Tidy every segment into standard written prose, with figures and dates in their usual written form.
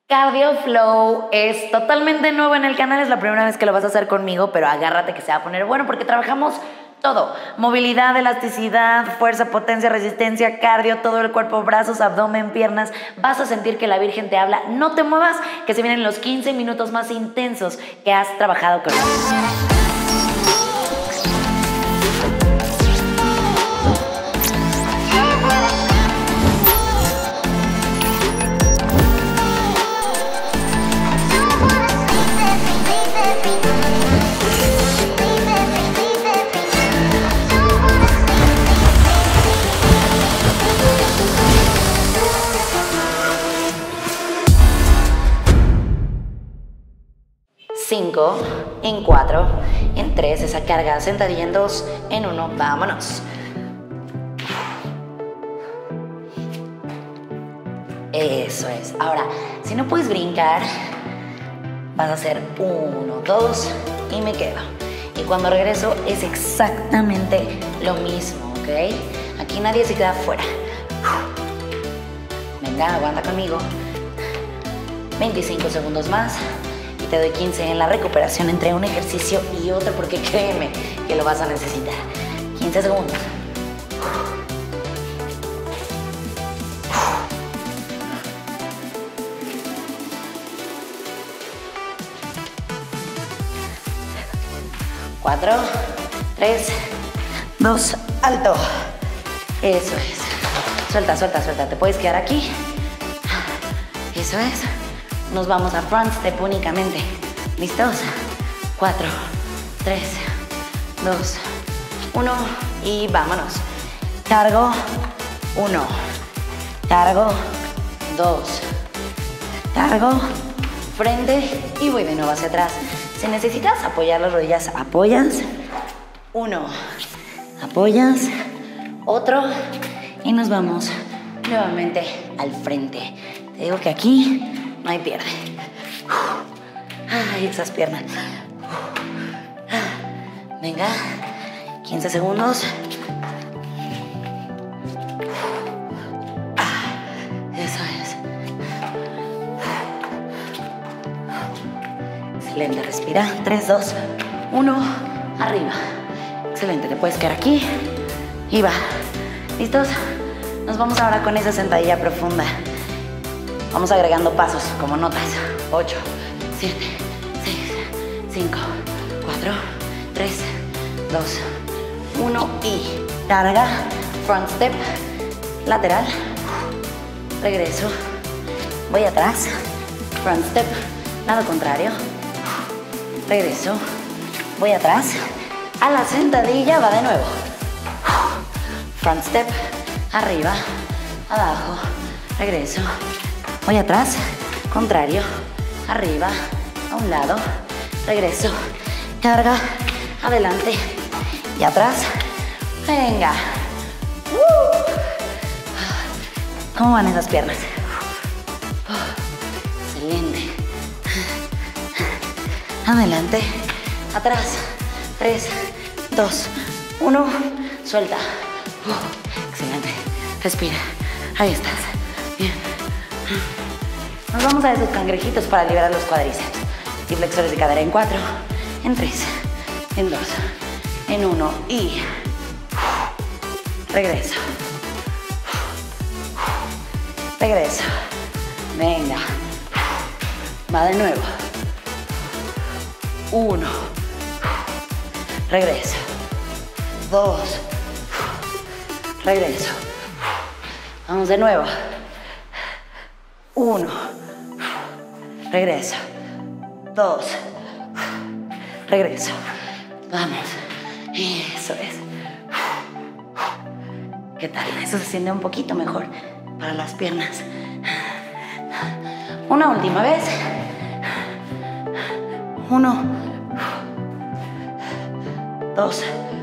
Cardio Flow es totalmente nuevo en el canal, es la primera vez que lo vas a hacer conmigo, pero agárrate que se va a poner bueno porque trabajamos todo. Movilidad, elasticidad, fuerza, potencia, resistencia, cardio, todo el cuerpo, brazos, abdomen, piernas. Vas a sentir que la Virgen te habla. No te muevas, que se vienen los 15 minutos más intensos que has trabajado con nosotros. 5, en 4, en 3, esa carga, sentadilla en 2, en 1, vámonos. Eso es. Ahora, si no puedes brincar, vas a hacer 1, 2 y me quedo. Y cuando regreso es exactamente lo mismo, ¿ok? Aquí nadie se queda fuera. Venga, aguanta conmigo. 25 segundos más. Y te doy 15 en la recuperación entre un ejercicio y otro, porque créeme que lo vas a necesitar. 15 segundos. Cuatro, 3, 2, alto. Eso es. Suelta, suelta, suelta. Te puedes quedar aquí. Eso es. Nos vamos a front step únicamente. ¿Listos? 4, 3, 2, 1 y vámonos. Cargo, 1. Cargo, 2. Cargo, frente y voy de nuevo hacia atrás. Si necesitas apoyar las rodillas, apoyas. 1. Apoyas. Otro. Y nos vamos nuevamente al frente. Te digo que aquí no hay pierde. Ay, esas piernas. Venga. 15 segundos. Eso es. Excelente, respira. 3, 2, 1. Arriba. Excelente, te puedes quedar aquí. Y va. ¿Listos? Nos vamos ahora con esa sentadilla profunda. Vamos agregando pasos como notas. 8, 7, 6, 5, 4, 3, 2, 1 y carga, front step, lateral, regreso, voy atrás, front step, lado contrario, regreso, voy atrás, a la sentadilla, va de nuevo, front step, arriba, abajo, regreso, voy atrás, contrario, arriba, a un lado, regreso, carga, adelante y atrás. Venga. ¿Cómo van esas piernas? Excelente. Adelante, atrás, 3, 2, 1, suelta. Excelente. Respira. Ahí estás. Bien. Nos vamos a esos cangrejitos para liberar los cuádriceps y flexores de cadera en 4, en 3, en 2, en 1 y regreso. Regreso. Venga. Va de nuevo. 1. Regreso. 2. Regreso. Vamos de nuevo. 1. Regreso. 2. Regreso. Vamos. Eso es. ¿Qué tal? Eso se siente un poquito mejor para las piernas. Una última vez. 1. 2.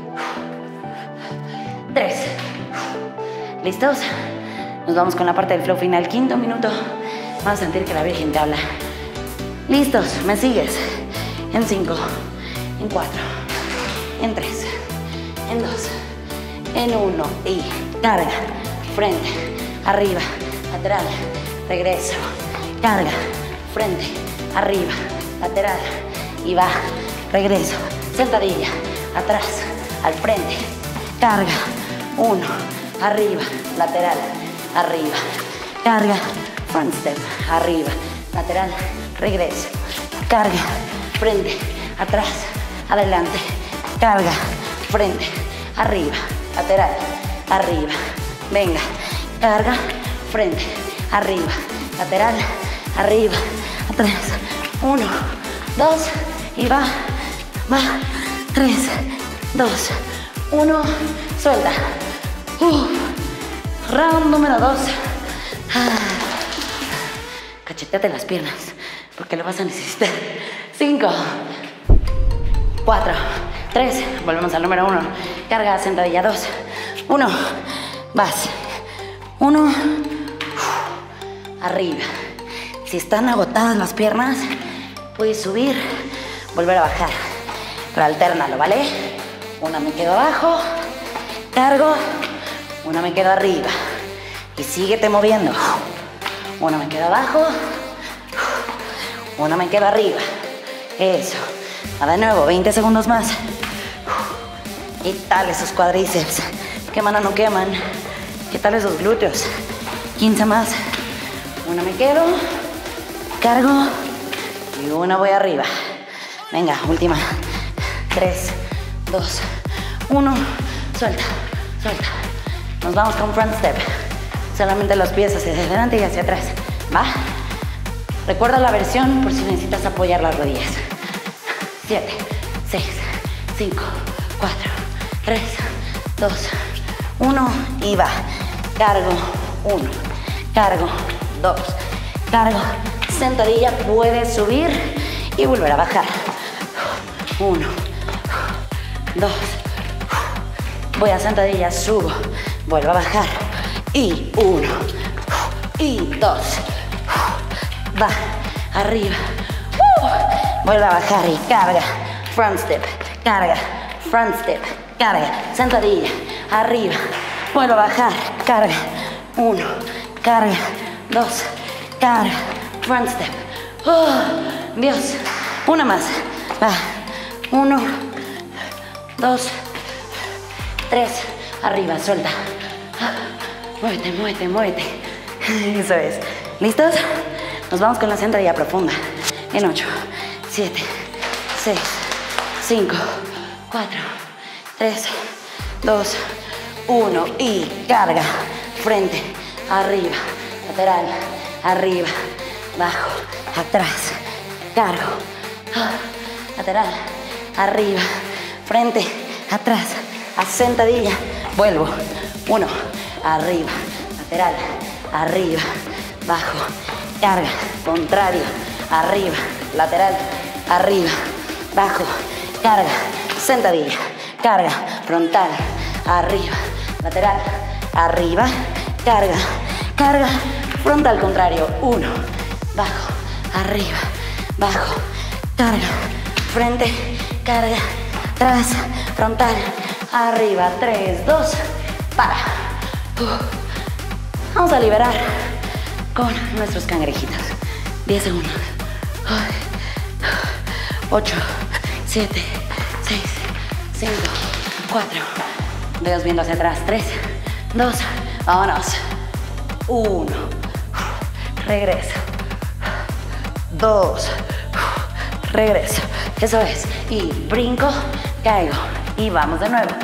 3. ¿Listos? Nos vamos con la parte del flow final. 5.º minuto. Vamos a sentir que la Virgen te habla. ¿Listos? ¿Me sigues? En 5, en 4, en 3, en 2, en 1 y carga, frente, arriba, lateral, regreso, carga, frente, arriba, lateral, y va, regreso, sentadilla, atrás, al frente, carga, 1, arriba, lateral, arriba, carga, front step, arriba, lateral, regreso, carga, frente, atrás, adelante, carga, frente, arriba, lateral, arriba, venga, carga, frente, arriba, lateral, arriba, atrás, 1, 2, y va, 3, 2, 1, suelta. Round número 2. Cacheteate las piernas, porque lo vas a necesitar. 5, 4, 3, volvemos al número 1. Carga, sentadilla, 2, 1, vas, 1, arriba. Si están agotadas las piernas, puedes subir, volver a bajar, pero altérnalo, ¿vale? Una me quedo abajo, cargo, una me quedo arriba y síguete moviendo. Una me quedo abajo, una me quedo arriba. Eso. Va de nuevo, 20 segundos más. ¿Qué tal esos cuádriceps? ¿Queman o no queman? ¿Qué tal esos glúteos? 15 más. Una me quedo, cargo y una voy arriba. Venga, última. 3, 2, 1. Suelta, suelta. Nos vamos con front step. Solamente los pies hacia adelante y hacia atrás. ¿Va? Recuerda la versión por si necesitas apoyar las rodillas. 7, 6, 5, 4, 3, 2, 1 y va. Cargo, 1, cargo, 2, cargo, sentadilla, puedes subir y volver a bajar. 1, 2, voy a sentadilla, subo, vuelvo a bajar. Y 1, y 2, va, arriba, vuelve a bajar y carga, front step, carga, front step, carga, sentadilla, arriba, vuelve a bajar, carga, 1, carga, 2, carga, front step, Dios, una más, va, 1, 2, 3, arriba, suelta, muévete, muévete, muévete, eso es, ¿listos? Nos vamos con la sentadilla profunda, en 8, 7, 6, 5, 4, 3, 2, 1 y carga, frente, arriba, lateral, arriba, bajo, atrás, cargo, lateral, arriba, frente, atrás, a sentadilla, vuelvo, 1, arriba, lateral, arriba, bajo, carga, contrario, arriba, lateral, arriba, bajo, carga, sentadilla, carga, frontal, arriba, lateral, arriba, carga, carga, frontal contrario, 1, bajo, arriba, bajo, carga, frente, carga, atrás, frontal, arriba, 3, 2, para. Vamos a liberar con nuestros cangrejitos. 10 segundos. 8, 7, 6, 5, 4. Dedos viendo hacia atrás. 3, 2, vámonos. 1. Regreso. 2. Regreso. Eso es. Y brinco, caigo. Y vamos de nuevo.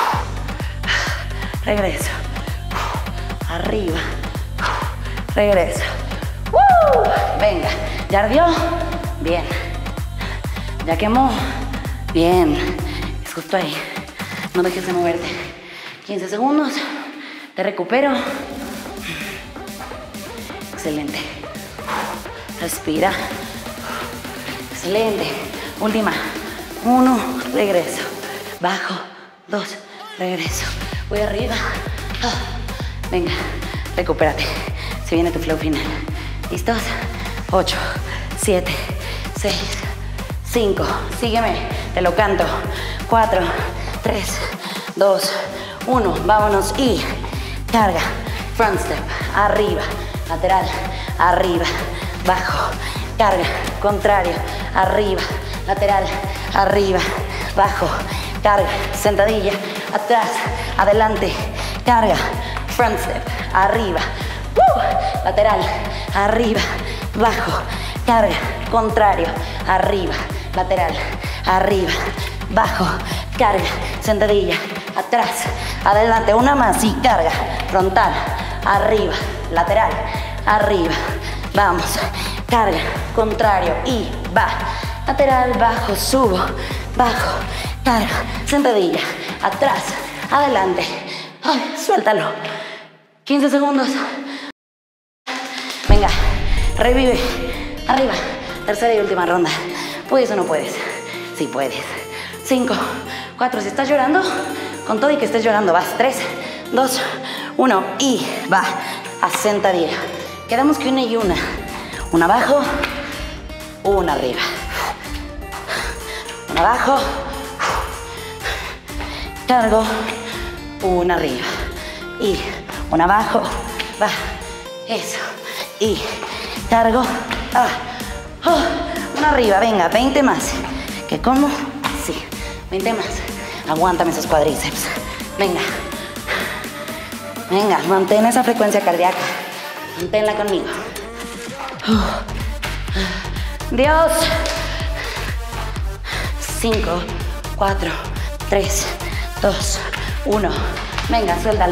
Regreso. Arriba. Regreso. Venga. ¿Ya ardió? Bien. ¿Ya quemó? Bien. Es justo ahí. No dejes de moverte. 15 segundos. Te recupero. Excelente. Respira. Excelente. Última. 1. Regreso. Bajo. 2. Regreso. Voy arriba. Venga. Recupérate. Se viene tu flow final. ¿Listos? 8, 7, 6, 5. Sígueme. Te lo canto. 4, 3, 2, 1. Vámonos. Y carga. Front step. Arriba. Lateral. Arriba. Bajo. carga, contrario, arriba, lateral, arriba, bajo, carga, sentadilla, atrás, adelante, carga, front step, arriba, lateral, arriba, bajo, carga, contrario, arriba, lateral, arriba, bajo, carga, sentadilla, atrás, adelante, una más y carga, frontal, arriba, lateral, arriba, vamos, carga, contrario y va, lateral, bajo, subo, bajo, carga, sentadilla, atrás, adelante, ay, suéltalo, 15 segundos, venga, revive, arriba, tercera y última ronda, ¿puedes o no puedes? Sí puedes, 5, 4, si estás llorando, con todo y que estés llorando, vas, 3, 2, 1 y va, a sentadilla, quedamos que una y una abajo, una arriba, una abajo, cargo, una arriba y una abajo, va, eso, y cargo, una arriba, venga, 20 más, ¿qué como? Sí, 20 más, aguántame esos cuádriceps, venga, venga, mantén esa frecuencia cardíaca, manténla conmigo, Dios, 5, 4, 3, 2, 1, venga, suéltalo,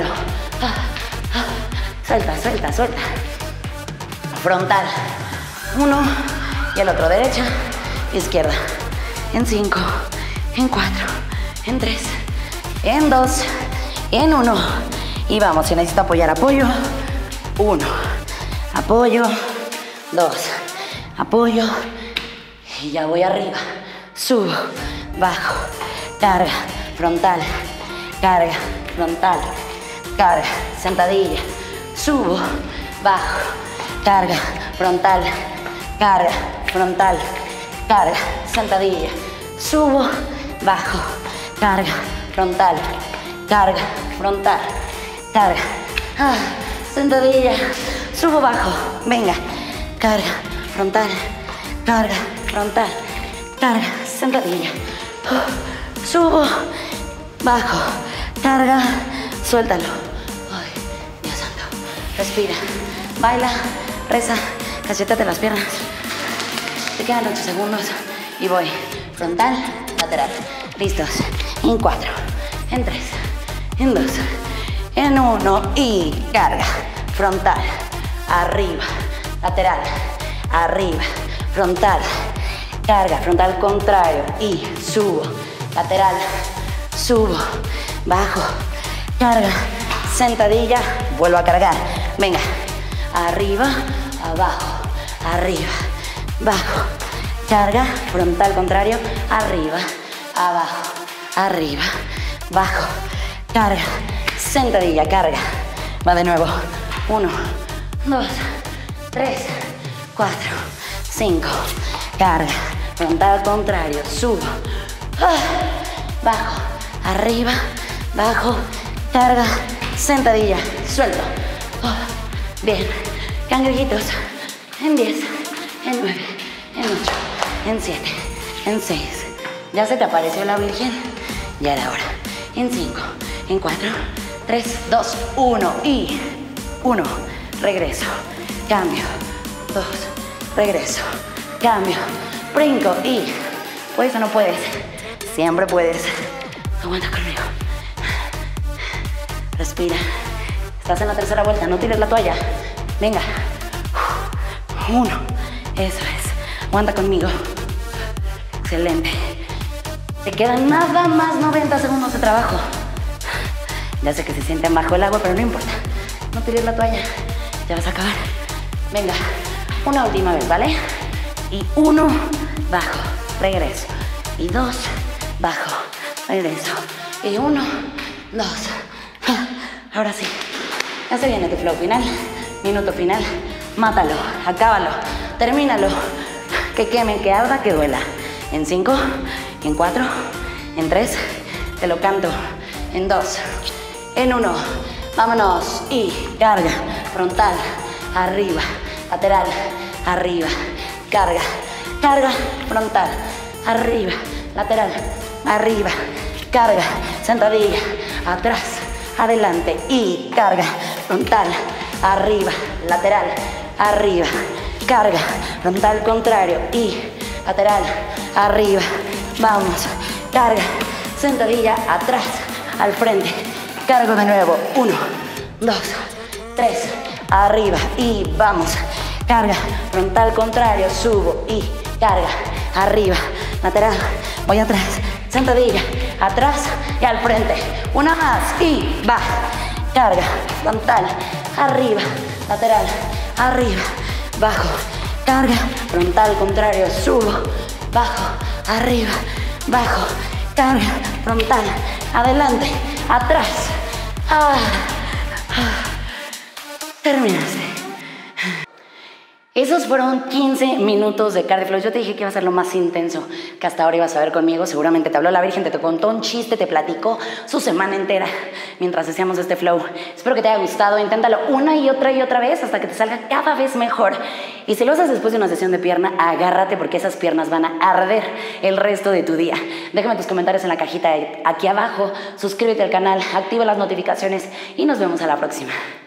suelta, suelta, suelta, frontal, 1 y el otro, derecha, izquierda, en 5, en 4, en 3, en 2, en 1, y vamos, si necesito apoyar, apoyo, 1, apoyo, 2, apoyo, y ya voy arriba, subo, bajo, carga, frontal, carga, frontal, carga, sentadilla, subo, bajo, carga, frontal, carga, frontal, carga, sentadilla, subo, bajo, carga, frontal, carga, frontal, carga, sentadilla, subo, bajo, venga, carga, frontal, carga, frontal, carga, sentadilla, subo, bajo, carga, suéltalo, ay, Dios santo, respira, baila, reza, cachétate las piernas, te quedan 8 segundos y voy, frontal, lateral, listos, en 4, en 3, en 2, en 1 y carga, frontal, arriba, lateral, arriba, frontal, carga, frontal contrario y subo, lateral, subo, bajo, carga, sentadilla, vuelvo a cargar, venga, arriba, abajo, arriba, bajo, carga, frontal contrario, arriba, abajo, arriba, bajo, carga, sentadilla, carga, va de nuevo, 1, 2, 3, 4, 5, carga, frontal contrario, subo, bajo, arriba, bajo, carga, sentadilla, suelto, bien, cangrejitos, en 10, en 9, en 8, en 7, en 6, ya se te apareció la Virgen, ya era hora, en 5, en 4, 3, 2, 1 y 1, regreso, cambio, 2, regreso, cambio, brinco y puedes o no puedes, siempre puedes, aguanta conmigo, respira, estás en la tercera vuelta, no tires la toalla, venga, 1, eso es, aguanta conmigo, excelente, te quedan nada más 90 segundos de trabajo, ya sé que se siente bajo el agua, pero no importa, no tires la toalla, ya vas a acabar, venga, una última vez, ¿vale? Y 1, bajo, regreso, y 2, bajo, regreso, y 1, 2, ahora sí, ya se viene tu flow final, minuto final, mátalo, acábalo, termínalo, que queme, que arda, que duela, en 5, en 4, en 3, te lo canto, en 2, en 1, vámonos, y carga, frontal, arriba, lateral, arriba, carga, carga, frontal, arriba, lateral, arriba, carga, sentadilla, atrás, adelante y carga, frontal, arriba, lateral, arriba, carga, frontal contrario y lateral, arriba, vamos, carga, sentadilla, atrás, al frente, cargo de nuevo, 1, 2, 3, arriba y vamos, carga, frontal contrario, subo y carga, arriba, lateral, voy atrás, sentadilla, atrás y al frente, una más y va, carga, frontal, arriba, lateral, arriba, bajo, carga, frontal contrario, subo, bajo, arriba, bajo, carga, frontal, adelante, atrás, terminaste. Esos fueron 15 minutos de cardio flow. Yo te dije que iba a ser lo más intenso que hasta ahora ibas a ver conmigo. Seguramente te habló la Virgen, te contó un chiste, te platicó su semana entera mientras hacíamos este flow. Espero que te haya gustado. Inténtalo una y otra vez hasta que te salga cada vez mejor. Y si lo haces después de una sesión de pierna, agárrate porque esas piernas van a arder el resto de tu día. Déjame tus comentarios en la cajita aquí abajo. Suscríbete al canal, activa las notificaciones y nos vemos a la próxima.